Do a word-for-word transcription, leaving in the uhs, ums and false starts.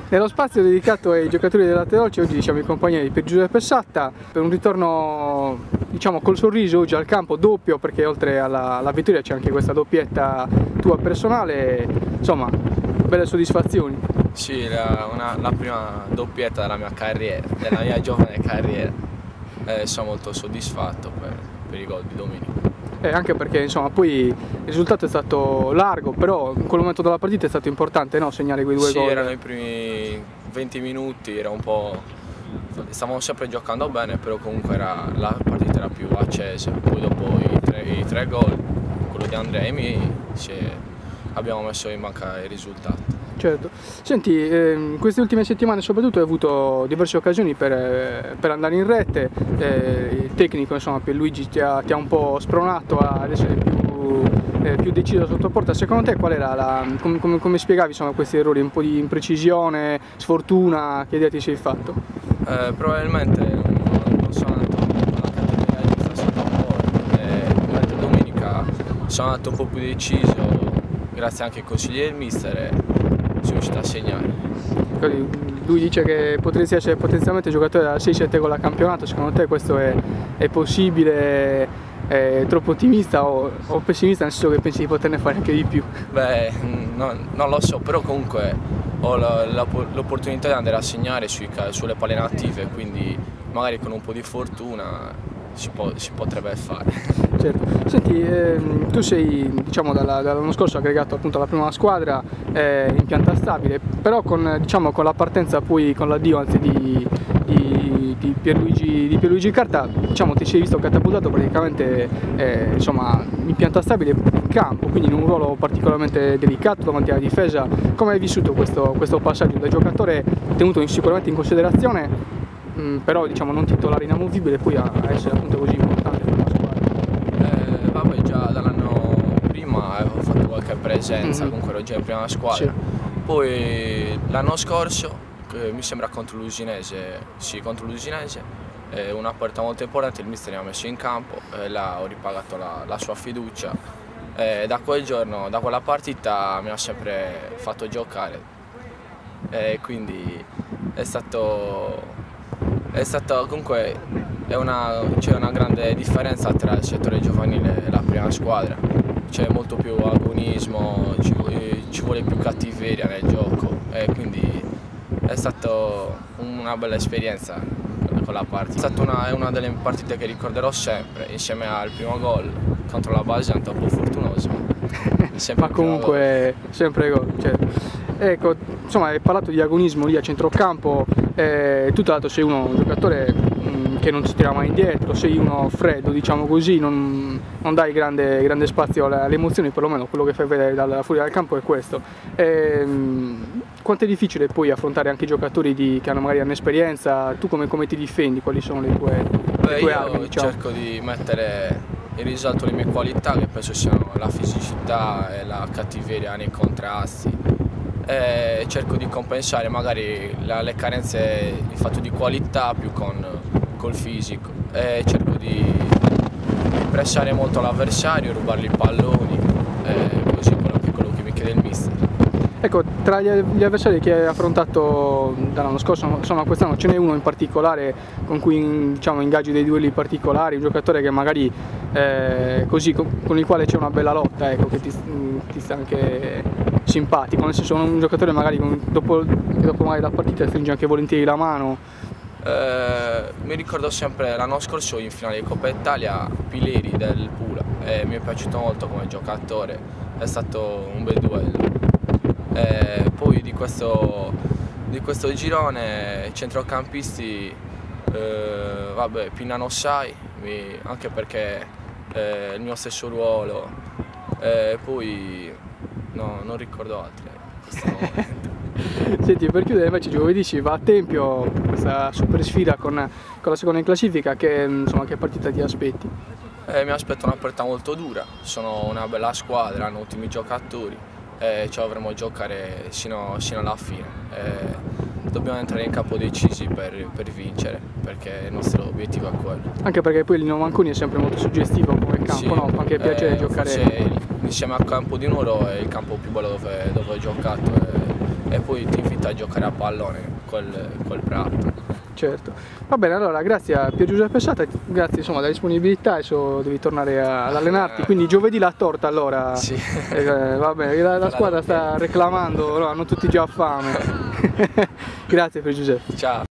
Nello spazio dedicato ai giocatori del Latte Dolce oggi siamo in compagnia di Giuseppe Satta per un ritorno, diciamo, col sorriso oggi al campo, doppio, perché oltre alla, alla vittoria c'è anche questa doppietta tua personale, insomma, belle soddisfazioni. Sì, la, una, la prima doppietta della mia carriera, della mia giovane carriera, eh, sono molto soddisfatto per, per i gol di domenica. Eh, anche perché insomma poi il risultato è stato largo, però in quel momento della partita è stato importante, no? Segnare quei due sì, gol. Sì, erano i primi venti minuti, era un po'... stavamo sempre giocando bene, però comunque era, la partita era più accesa. Poi dopo i tre, i tre gol, quello di Andrea e me, abbiamo messo in banca il risultato. Certo. Senti, eh, in queste ultime settimane soprattutto hai avuto diverse occasioni per, per andare in rete, eh, il tecnico, insomma, Pierluigi ti ha, ti ha un po' spronato ad essere più, eh, più deciso sotto porta. Secondo te qual era la, come, come, come spiegavi, insomma, questi errori, un po' di imprecisione, sfortuna, che idea ti sei fatto? Eh, probabilmente non sono andato alla categoria di difesa sotto porta, e mentre domenica sono andato un po' più deciso, grazie anche ai consigli del mister, e sono riuscito a segnare. Lui dice che potresti essere potenzialmente giocatore da sei sette gol a campionato. Secondo te questo è, è possibile? È troppo ottimista o, o pessimista, nel senso che pensi di poterne fare anche di più? Beh, no, non lo so, però comunque ho l'opportunità di andare a segnare sui, sulle palle native, quindi magari con un po' di fortuna si, può, si potrebbe fare. Certo. Senti, ehm, tu sei, diciamo, dalla, dall'anno scorso aggregato appunto alla prima squadra, eh, in pianta stabile, però con, diciamo, con la partenza poi, con l'addio anzi di, di, di, Pierluigi, di Pierluigi Carta, diciamo, ti sei visto catapultato praticamente, eh, insomma, in pianta stabile in campo, quindi in un ruolo particolarmente delicato davanti alla difesa. Come hai vissuto questo, questo passaggio da giocatore tenuto in, sicuramente in considerazione, mh, però diciamo non titolare inamovibile, poi a, a essere appunto così importante per la squadra? Eh, vabbè, già dall'anno prima avevo fatto qualche presenza, mm-hmm. Comunque ero già in prima squadra. Sì. Poi l'anno scorso, eh, mi sembra contro l'Usinese, sì, contro l'Usinese, eh, una partita molto importante, il mister mi ha messo in campo, e eh, là ho ripagato la, la sua fiducia. Eh, da quel giorno, da quella partita mi ha sempre fatto giocare, eh, quindi è stato, è stato comunque è una, c'è una grande differenza tra il settore giovanile e la prima squadra, c'è molto più agonismo, ci, ci vuole più cattiveria nel gioco, e quindi è stata una bella esperienza con la partita. È stata una, una delle partite che ricorderò sempre, insieme al primo gol contro la Basanta, un po' fortunoso, ma comunque gol. Sempre gol. Certo. Ecco, insomma, hai parlato di agonismo lì a centrocampo, eh, tu tra l'altro sei uno, un giocatore mh, che non si tira mai indietro, sei uno freddo, diciamo così, non, non dai grande, grande spazio alle, alle emozioni, perlomeno quello che fai vedere dal, fuori dal campo è questo. Eh, quanto è difficile poi affrontare anche i giocatori di, che hanno magari un'esperienza? Tu come, come ti difendi? Quali sono le tue, Beh, le tue io armi? Diciamo? Cerco di mettere in risalto le mie qualità, che penso siano la fisicità e la cattiveria nei contrasti, e cerco di compensare magari la, le carenze in fatto di qualità più con col fisico, e cerco di, di pressare molto l'avversario, rubargli i palloni, e così quello che, quello che mi chiede il mister. Ecco, tra gli avversari che hai affrontato dall'anno scorso, insomma quest'anno, ce n'è uno in particolare con cui, diciamo, ingaggi dei duelli particolari, un giocatore che magari eh, così, con, con il quale c'è una bella lotta, ecco, che ti, ti sta anche simpatico, nel senso un giocatore magari con, dopo, che dopo magari la partita stringe anche volentieri la mano. Eh, mi ricordo sempre l'anno scorso in finale di Coppa Italia Pileri del Pula, e mi è piaciuto molto come giocatore, è stato un bel duello. Eh, poi di questo, di questo girone centrocampisti, eh, vabbè, Pinnano Sai, anche perché è il mio stesso ruolo, eh, poi no, non ricordo altri in questo momento. Senti, per chiudere invece giovedì si va a Tempio, questa super sfida con, con la seconda in classifica, che, insomma, che partita ti aspetti? Eh, mi aspetto una partita molto dura, sono una bella squadra, hanno ottimi giocatori, e ci dovremo giocare sino, sino alla fine. E dobbiamo entrare in campo decisi per, per vincere, perché il nostro obiettivo è quello. Anche perché poi il Lino Manconi è sempre molto suggestivo come campo, sì, no? Fa anche piacere eh, giocare. Forse insieme al campo di Nuoro è il campo più bello dove, dove ho giocato, e e poi ti invita a giocare a pallone col, col Prato. Certo, va bene, allora grazie a Pier Giuseppe Sata, grazie insomma della disponibilità, adesso devi tornare a, ad allenarti, quindi giovedì la torta allora, sì. eh, va bene, la, la squadra sta reclamando, no, hanno tutti già fame. Grazie Pier Giuseppe. Ciao.